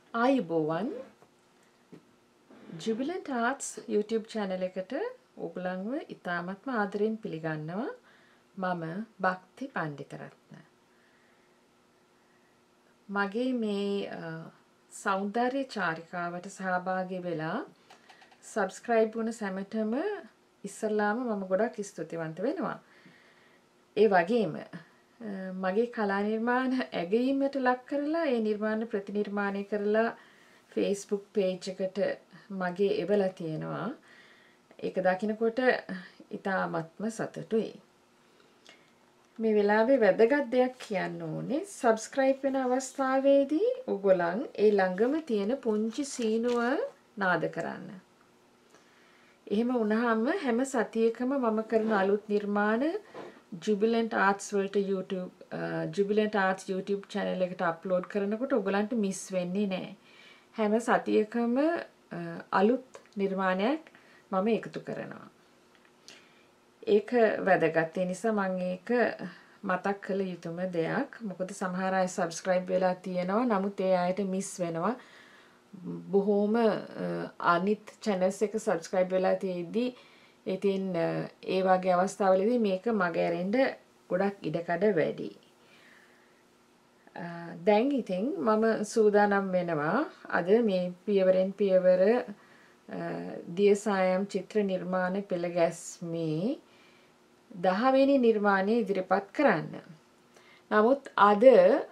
ආයුබෝවන් Jubilant Arts YouTube channel එකට ඔයගලන්ව ඉතාමත්ම ආදරෙන් පිළිගන්නවා. මම භක්ති පණ්ඩිතරත්න. මගේ මේ සෞන්දර්ය චාරිකාවට සහභාගී වෙලා subscribe වුණ සැමටම ඉස්සල්ලාම මම ගොඩක් ස්තුතිවන්ත වෙනවා. ඒ වගේම මගේ කලා නිර්මාණ ඇගයීමට ලක් කරලා ඒ නිර්මාණ ප්‍රතිනිර්මාණය කරලා Facebook page එකට මගේ එවලා තියෙනවා. ඒක දකිනකොට ඉතාමත්ම සතුටුයි. මේ වෙලාවේ වැදගත් දෙයක් කියන්න ඕනේ. subscribe වෙන අවස්ථාවේදී ඔයගොල්ලන් ඒ ළඟම තියෙන පුංචි සීනුව නාද කරන්න. එහෙම වුණාම හැම සතියකම මම කරන අලුත් නිර්මාණ Jubilant Arts වලට Jubilant Arts YouTube channel එකට upload කරනකොට ඔයගලන්ට miss වෙන්නේ නැහැ. හැම සතියකම අලුත් නිර්මාණයක් මම එකතු කරනවා. ඒක වැදගත්. ඒ නිසා මම ඒක මතක් කළ යුතුම දෙයක්. මොකද සමහර අය subscribe වෙලා තියෙනවා. නමුත් ඒ අයට miss වෙනවා. බොහෝම අනිත් channels එක subscribe වෙලා තියෙද්දි ඉතින් ඒ වගේ අවස්ථාවලදී මේක මගහැරෙන්න ගොඩක් ඉඩකඩ වැඩි. දැන් ඉතින් මම සූදානම් වෙනවා අද මේ පියවරෙන් පියවර දියසායම් චිත්‍ර නිර්මාණ පෙළ ගැස්මේ 10 වෙනි නිර්මාණය ඉදිරිපත් කරන්න. නමුත් අද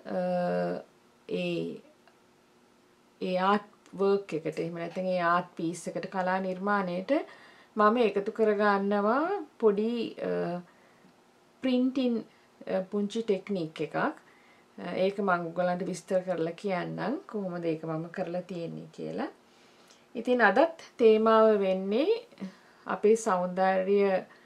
ඒ ආර්ට් වර්ක් එකට එහෙම නැත්නම් ඒ ආර්ට් පීස් එකට කලා නිර්මාණයට මම එකතු කරගන්නවා පොඩි printing පුංචි ටෙක්නික් එකක්. ඒක මම ඔයගලන්ට විස්තර කරලා කියන්නම් කොහොමද ඒක මම කරලා තියෙන්නේ කියලා. ඉතින් අදත් තේමාව වෙන්නේ අපේ සෞන්දර්ය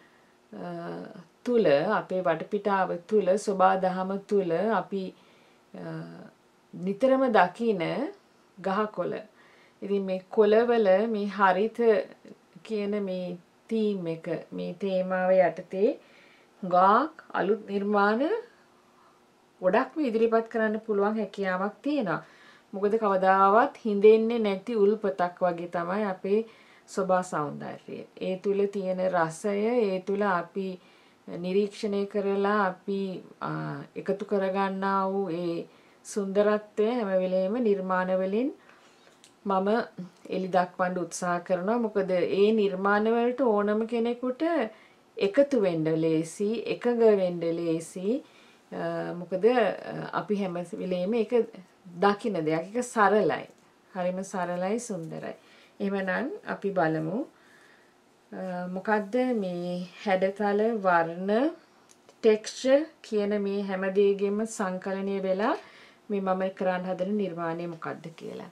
තුල අපේ වටපිටාව තුල සෝබා දහම තුල අපි නිතරම දකින ගහකොළ. ඉතින් මේ කොළවල මේ හරිත කියන මේ තීම් එක මේ තේමාව යටතේ ගාක් අලුත් නිර්මාණ ගොඩක්ම ඉදිරිපත් කරන්න පුළුවන් හැකියාවක් තියෙනවා. මොකද කවදාවත් හිඳෙන්නේ නැති උල්පතක් වගේ තමයි අපේ සෝබා සෞන්දර්යය. ඒ තුල තියෙන රසය, ඒ තුල අපි නිරීක්ෂණය කරලා අපි එකතු කරගන්නා වූ ඒ සුන්දරත්වය හැම වෙලේම නිර්මාණ වලින් මම එලි දක්වන්න උත්සාහ කරනවා. මොකද ඒ නිර්මාණ වලට ඕනම කෙනෙකුට එකතු වෙන්න ලේසි, එකඟ වෙන්න ලේසි. මොකද අපි හැම වෙලේම ඒක දකින්න දෙයක්. ඒක සරලයි. හරිම සරලයි, සුන්දරයි. එහෙමනම් අපි බලමු මොකද්ද මේ හැඩතල, වර්ණ, ටෙක්ස්චර් කියන මේ හැම දෙයකින්ම සංකලනය වෙලා මේ මම කරන්න හදන නිර්මාණය මොකද්ද කියලා.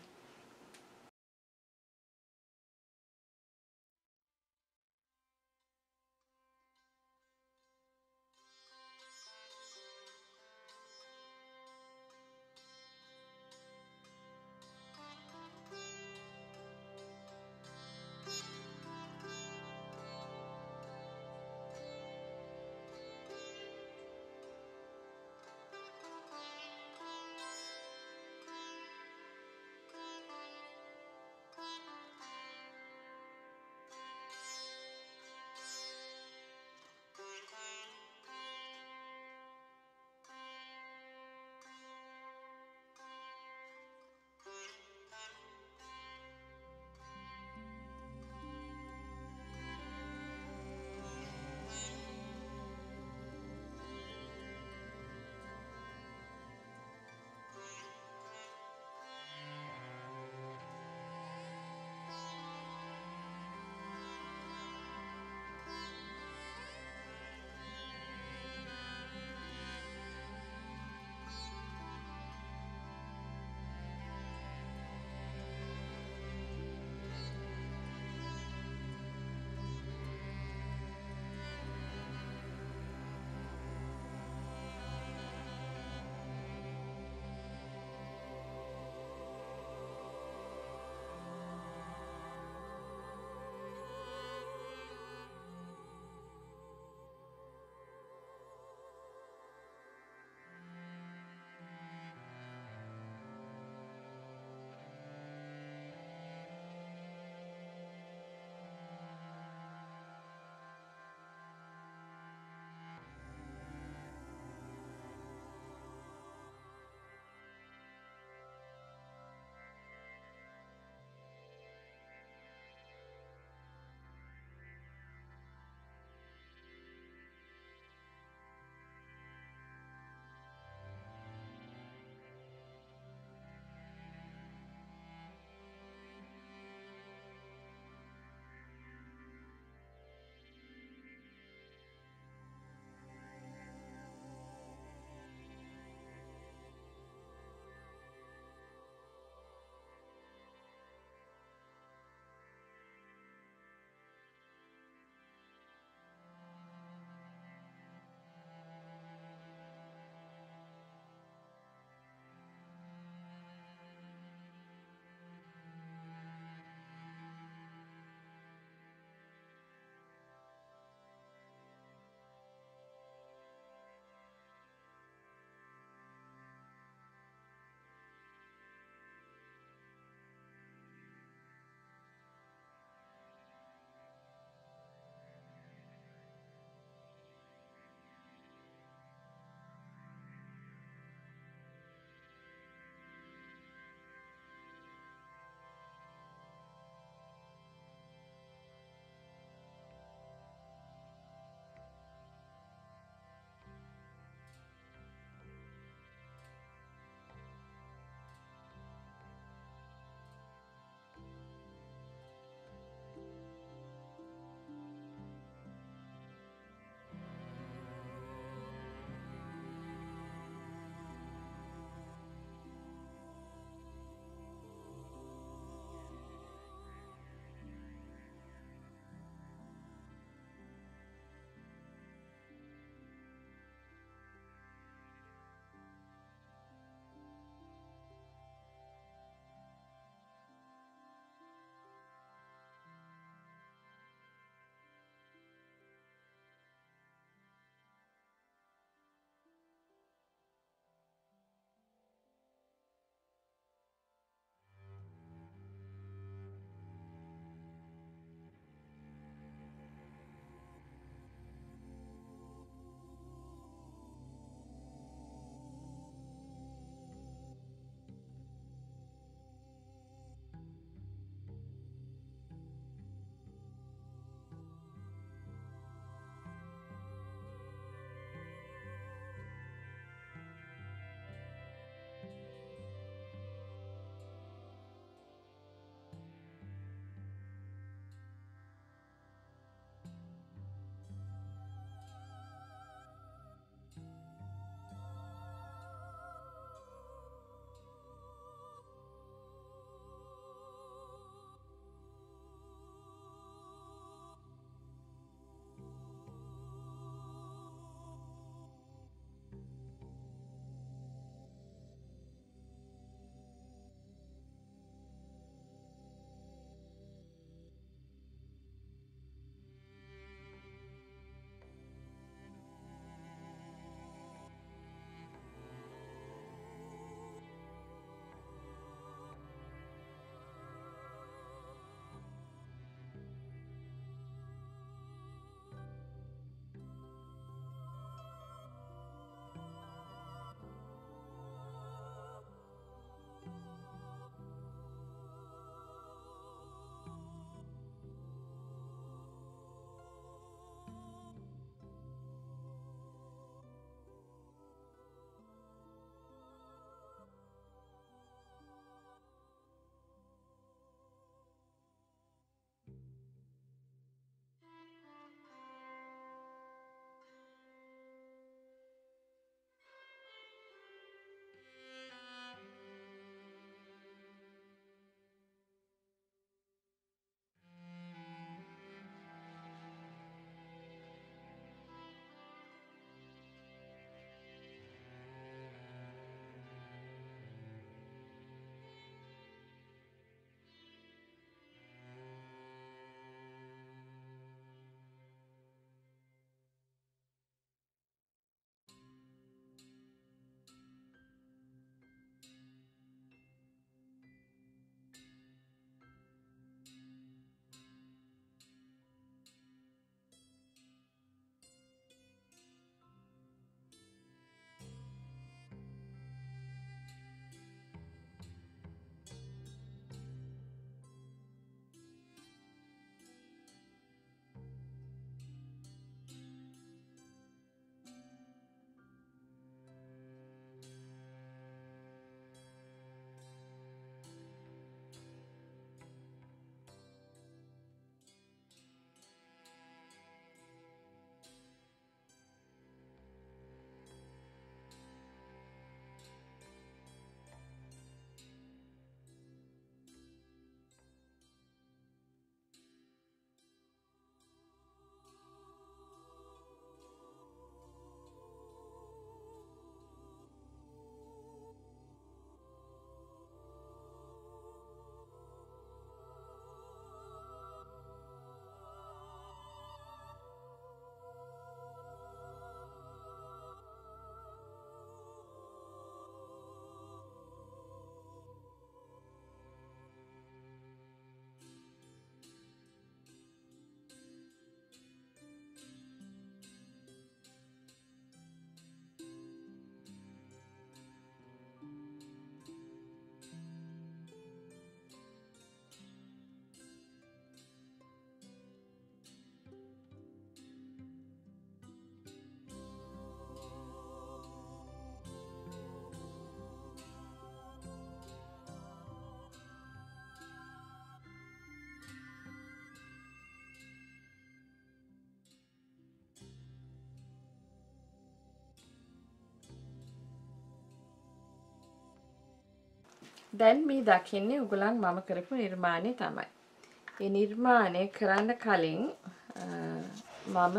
දැන් මේ දකින්නේ ඔයගොල්ලන් මම කරපු නිර්මාණය තමයි. ඒ නිර්මාණය කරන්න කලින් මම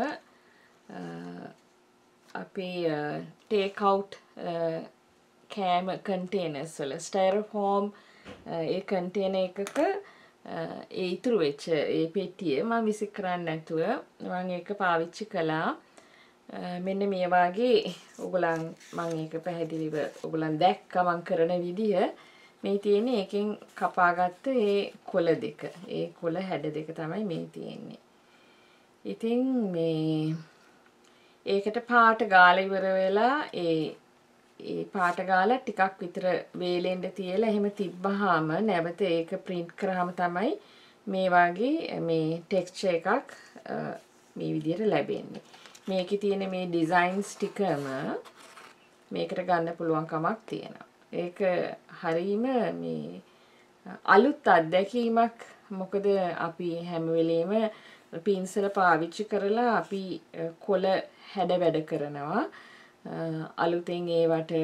අපේ ටේක් අවුට් කෑම කන්ටේනර්ස් වල ස්ටයිරෝෆෝම් ඒ කන්ටේනර් එකක ඒ ඉතුරු වෙච්ච ඒ පෙට්ටිය මම විසි කරන්නේ නැතුව මම ඒක පාවිච්චි කළා. මෙන්න මේ වගේ ඔයගොල්ලන් මම ඒක පැහැදිලිව ඔයගොල්ලන් දැක්කා මම කරන විදිය. මේ තියෙන්නේ ඒකෙන් කපාගත්ත ඒ කොළ දෙක. ඒ කොළ හැඩ දෙක තමයි මේ තියෙන්නේ. ඉතින් මේ ඒකට පාට ගාලා ඉවර වෙලා ඒ පාට ගාලා ටිකක් විතර වේලෙන්න තියලා එහෙම තිබ්බහම නැවත ඒක print කරාම තමයි මේ වගේ මේ ටෙක්ස්චර් එකක් මේ විදිහට ලැබෙන්නේ. මේකේ තියෙන මේ ඩිසයින්ස් ටිකම මේකට ගන්න පුළුවන් කමක් තියෙනවා. ඒක හරීම මේ අලුත් අත්දැකීමක්. මොකද අපි හැම වෙලේම පින්සල පාවිච්චි කරලා අපි කොළ හැඩ වැඩ කරනවා. අලුතෙන් ඒවට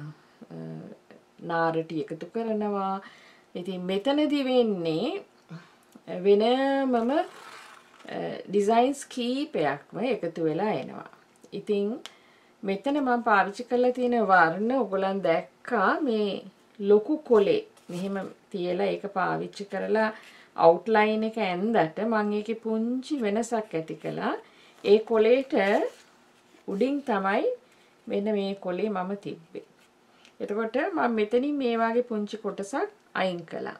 නාරටි එකතු කරනවා. ඉතින් මෙතනදී වෙන්නේ වෙනමම ඩිසයින්ස් කීපයක්ම එකතු වෙලා එනවා. ඉතින් මෙතන මම පාවිච්චි කරලා තියෙන වර්ණ ඔයගොල්ලන් දැක්කා මේ ලොකු කොලේ මෙහෙම තියලා ඒක පාවිච්චි කරලා අවුට්ලයින් එක ඇඳට මම ඒකේ පුංචි වෙනසක් ඇති කළා. ඒ කොලේට උඩින් තමයි මෙන්න මේ කොලේ මම තිබ්බේ. එතකොට මම මෙතනින් මේ වගේ පුංචි කොටසක් අයින් කළා.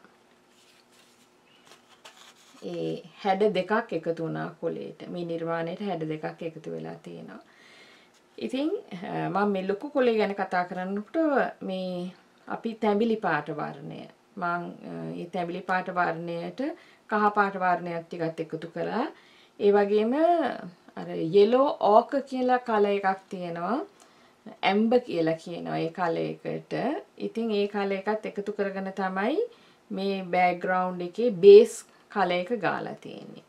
ඒ හැඩ දෙකක් එකතු වුණා කොලේට. මේ නිර්මාණයට හැඩ දෙකක් එකතු වෙලා තියෙනවා. ඉතින් මම මේ ලොකු කොලේ ගැන කතා කරනකොට මේ අපි තැඹිලි පාට වර්ණය මම මේ තැඹිලි පාට වර්ණයට කහ පාට වර්ණයක් ටිකක් එකතු කළා. ඒ වගේම අර yellow ochre කියලා කලර් එකක් තියෙනවා. amber කියලා කියනවා ඒ කලර් එකට. ඉතින් ඒ කලර් එකත් එකතු කරගෙන තමයි මේ background එකේ base කලර් එක ගාලා තියෙන්නේ.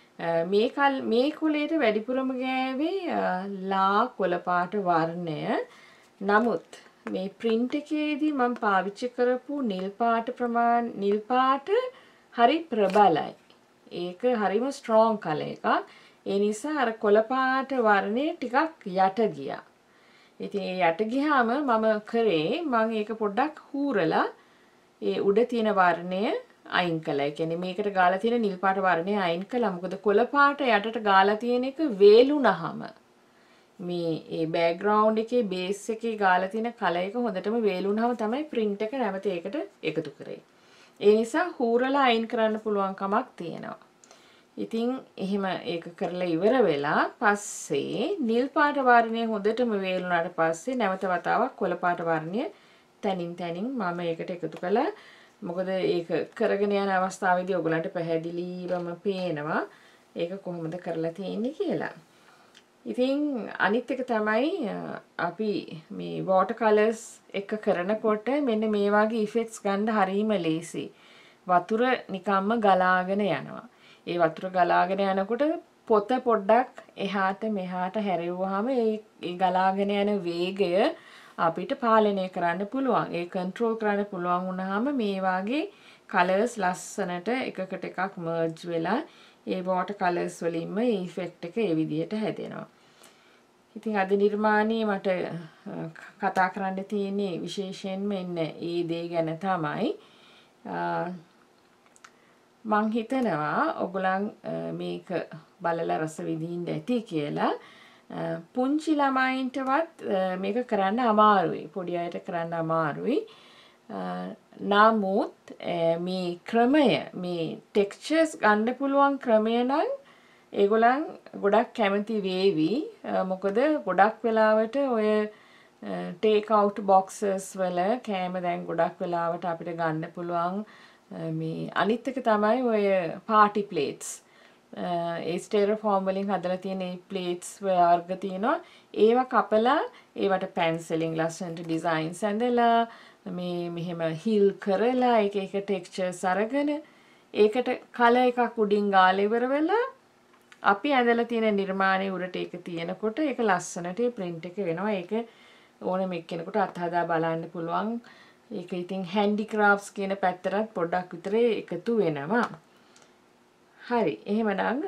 මේ කොලේට වැඩිපුරම ගෑවේ ලා කොළ පාට වර්ණය. නමුත් මේ print එකේදී මම පාවිච්චි කරපු නිල් පාට හරි ප්‍රබලයි. ඒක හරිම strong කලර් එකක්. ඒ නිසා අර කොළ පාට වර්ණය ටිකක් යට ගියා. ඉතින් ඒ යට ගියාම මම කරේ මම ඒක පොඩ්ඩක් හූරලා ඒ උඩ තියෙන වර්ණය අයින් කළා. ඒ කියන්නේ මේකට ගාලා තියෙන නිල් පාට වර්ණය අයින් කළා. මොකද කොළ පාට යටට ගාලා තියෙන එක වේලුනහම මේ ඒ බෑග්ග්‍රවුන්ඩ් එකේ බේස් එකේ ගාලා තියෙන කලර් එක හොඳටම වේලුනහම තමයි print එක නැවත ඒකට එකතු කරේ. ඒ නිසා හූරලා අයින් කරන්න පුළුවන් කමක් තියෙනවා. ඉතින් එහෙම ඒක කරලා ඉවර වෙලා පස්සේ නිල් පාට වර්ණය හොඳටම වේලුණාට පස්සේ නැවත වතාවක් කොළ පාට වර්ණය තනින් මම ඒකට එකතු කළා. මොකද ඒක කරගෙන යන අවස්ථාවේදී ඔයගලන්ට පැහැදිලිවම පේනවා ඒක කොහොමද කරලා තියෙන්නේ කියලා. ඉතින් අනිත් එක තමයි අපි මේ water colors එක කරනකොට මෙන්න මේ වගේ effects ගන්න හරීම ලේසි. වතුර නිකම්ම ගලාගෙන යනවා. ඒ වතුර ගලාගෙන යනකොට පොත පොඩ්ඩක් එහාට මෙහාට හැරෙව්වහම ඒ ගලාගෙන යන වේගය අපිට පාලනය කරන්න පුළුවන්. ඒ කන්ට්‍රෝල් කරන්න පුළුවන් වුණාම මේ වාගේ කලර්ස් ලස්සනට එකකට එකක් මර්ජ් වෙලා ඒ water colors වලින්ම ඒ ඉෆෙක්ට් එක ඒ විදිහට හැදෙනවා. ඉතින් අද නිර්මාණයේ මට කතා කරන්න තියෙන්නේ විශේෂයෙන්ම ඒ දේ ගැන තමයි. මං හිතනවා ඔයගොල්ලන් මේක බලලා රස විඳින්න ඇති කියලා. පුංචි ළමයින්ටවත් මේක කරන්න අමාරුයි. පොඩි අයට කරන්න අමාරුයි. නමුත් මේ ක්‍රමය මේ ටෙක්ස්චර්ස් ගන්න පුළුවන් ක්‍රමය නම් ඒගොල්ලන් ගොඩක් කැමති වේවි. මොකද ගොඩක් වෙලාවට ඔය ටේක් අවුට් බොක්සස් වල කෑම දැන් ගොඩක් වෙලාවට අපිට ගන්න පුළුවන්. මේ අනිත් එක තමයි ඔය පාටි ප්ලේට්ස්. ඒ ස්ටෙරෝෆෝම් වලින් හදලා තියෙන මේ ප්ලේට්ස් වර්ග තියෙනවා. ඒවා කපලා ඒවට පැන්සලින් ලස්සනට ඩිසයින්ස් ඇඳලා මේ මෙහෙම හිල් කරලා එක ටෙක්ස්චර්ස් අරගෙන ඒකට කලර් එකක් උඩින් ගාලා ඉවර වෙලා අපි ඇඳලා තියෙන නිර්මාණයේ උඩට ඒක තියෙනකොට ඒක ලස්සනට print එක වෙනවා. ඒක ඕනම එක්කෙනෙකුට අත්හදා බලන්න පුළුවන් ඒක ඉතින් හැන්ඩික්‍රාෆ්ට්ස් කියන පැත්තටත් පොඩ්ඩක් විතර එකතු වෙනවා. හරි. එහෙමනම්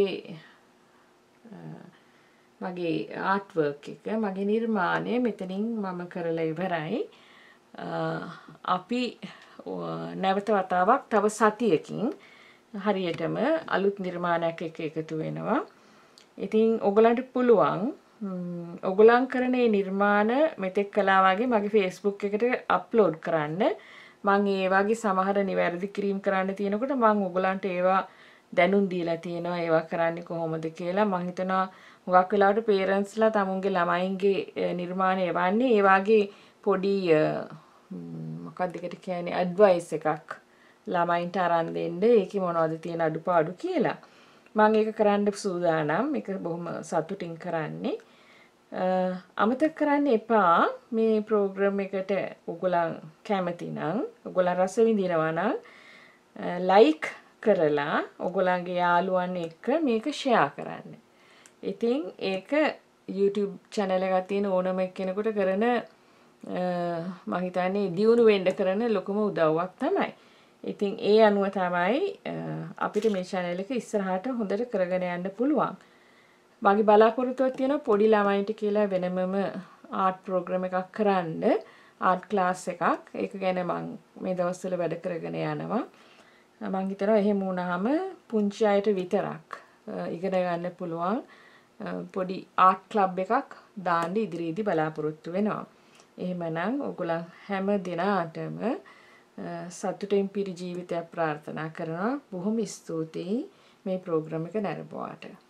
මගේ ආර්ට් වර්ක් එක මගේ නිර්මාණය මෙතනින් මම කරලා ඉවරයි. අපි නැවත වතාවක් තව සතියකින් හරියටම අලුත් නිර්මාණයක් එක්ක එකතු වෙනවා. ඉතින් ඔයගලන්ට පුළුවන් ඔයගලන් කරන මේ නිර්මාණ මෙතෙක් කළා වගේ මගේ Facebook එකට අප්ලෝඩ් කරන්න. මම ඒ වගේ සමහර නිවැරදි කිරීම් කරන්න තියෙනකොට මම ඔයගලන්ට ඒවා දැනුම් දීලා තියෙනවා ඒවා කරන්නේ කොහොමද කියලා. මම හිතනවා හුඟක් වෙලාවට පේරන්ට්ස්ලා තමුන්ගේ ළමයින්ගේ නිර්මාණ එවන්නේ ඒ වගේ පොඩි මොකක්ද ඒකට කියන්නේ ඇඩ්වයිස් එකක් ළමයින්ට අරන් දෙන්න. ඒකේ මොනවද තියෙන අඩුපාඩු කියලා. මම ඒක කරන්න සූදානම්. ඒක බොහොම සතුටින් කරන්නේ. අමතක කරන්න එපා මේ ප්‍රෝග්‍රෑම් එකට ඔයගොල්ලන් කැමති නම් ඔයගොල්ලන් රස විඳිනවා නම් ලයික් කරලා ඔයගොල්ලන්ගේ යාළුවන් එක්ක මේක ෂෙයා කරන්න. ඉතින් ඒක YouTube channel එකක් තියෙන ඕනම කෙනෙකුට කරන මම හිතන්නේ දියුණු වෙන්න කරන ලොකුම උදව්වක් තමයි. ඉතින් ඒ අනුව තමයි අපිට මේ channel එක ඉස්සරහට හොඳට කරගෙන යන්න පුළුවන්. මගේ බලාපොරොත්තුවක් තියෙනවා පොඩි ළමයින්ට කියලා වෙනමම ආර්ට් ප්‍රෝග්‍රෑම් එකක් කරන්න, ආර්ට් ක්ලාස් එකක්. ඒක ගැන මම මේ දවස්වල වැඩ කරගෙන යනවා. මම හිතනවා එහෙම වුණාම පුංචි අයට විතරක් ඉගෙන ගන්න පුළුවන් පොඩි ආර්ට් ක්ලබ් එකක් දාන්න ඉදිරියේදී බලාපොරොත්තු වෙනවා. එහෙමනම් ඔයගොල්ලන් හැම දිනාටම සතුටින් පිරි ජීවිතයක් ප්‍රාර්ථනා කරනවා. බොහොම ස්තුතියි මේ ප්‍රෝග්‍රෑම් එක නැරඹුවාට.